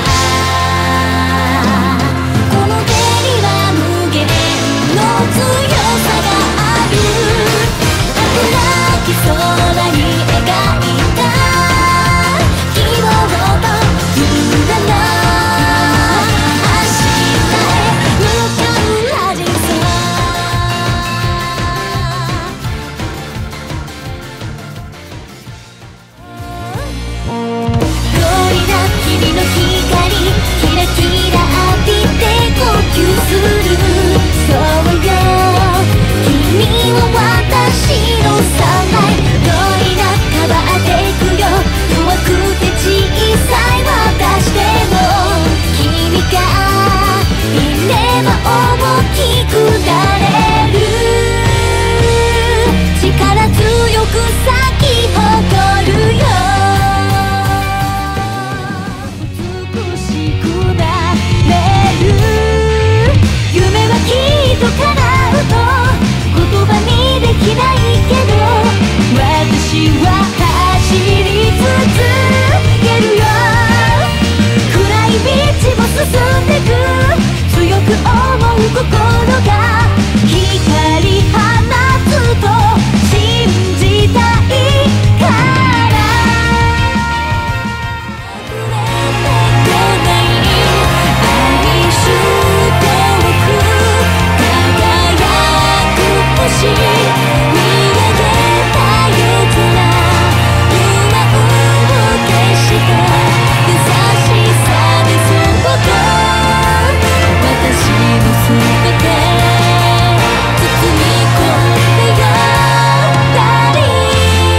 この手には無限の強さがある。儚き空に描いた希望と夢の明日へ向かうラジソン。君の光キラキラ浴びて呼吸する。そうよ君は私のサンライト。恋がかばってくよ。弱くて小さい私でも君がいれば大きくなれる。力強く咲き誇るよ。叶うと言葉にできないけど私は走り続けるよ。暗い道を進んでく強く思う心が光放つと信じたいから溢れてこない愛しておく星見上げた夜空夢を消した優しさでそっと私の全て包み込んでよダーリン。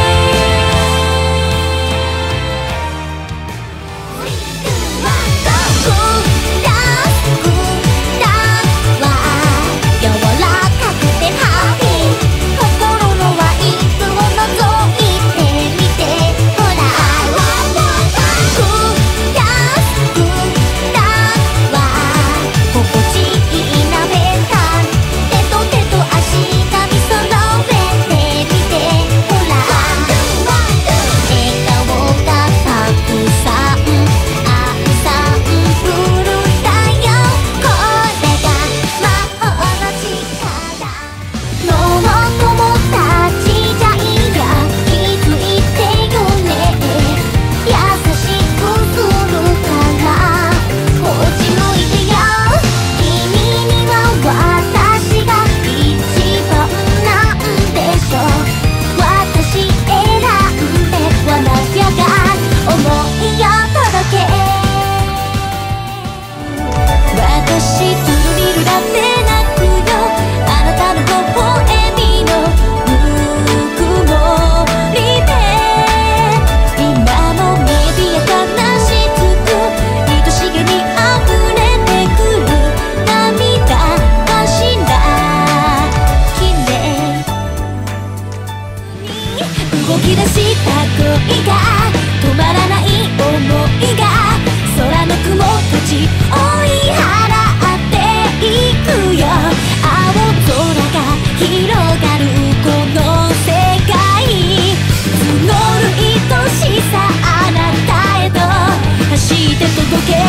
動き出した恋が止まらない想いが空の雲たち追い払っていくよ。青空が広がるこの世界募る愛しさあなたへと走って届けて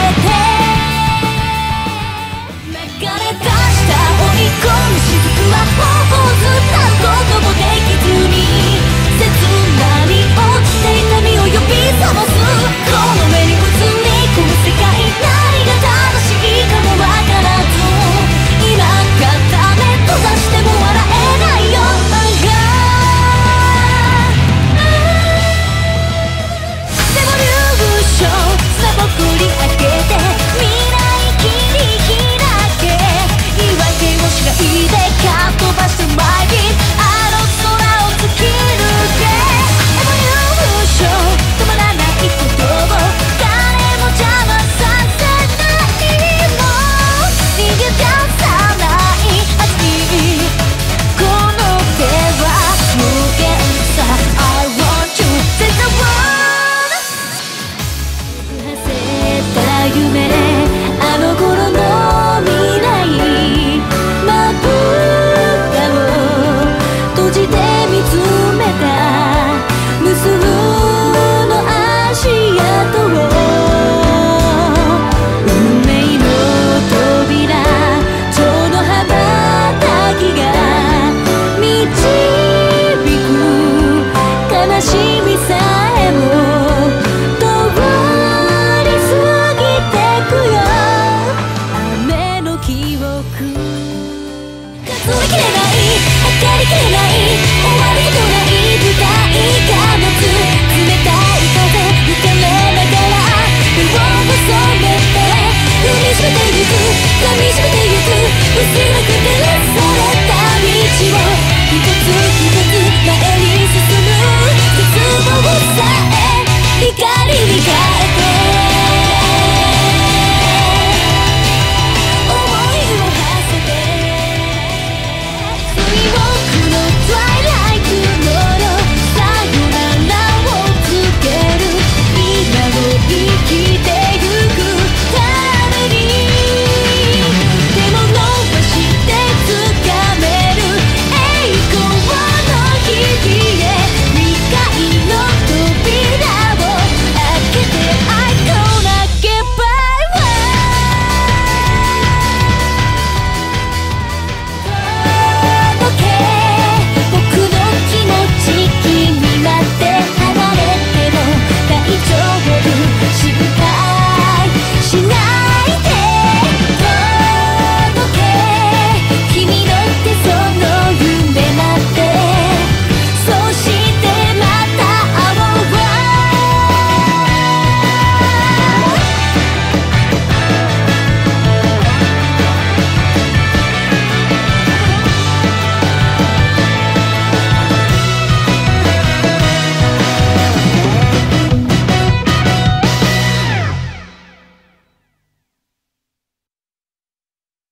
流れ出した追い込む雫は頬を伝うこともできずに切なに落ちていた身を呼び覚ます。この目に映り込む世界何が正しいかもわからず今から目閉ざしても笑えないよ。レボリューションさぼくり上げて未来切り開け言い訳をしないでかっ飛ばして前にあの空を突き抜け止まらないことを誰も邪魔させないも逃げ出さない熱いこの手は無限さ I want you 絶対はせた夢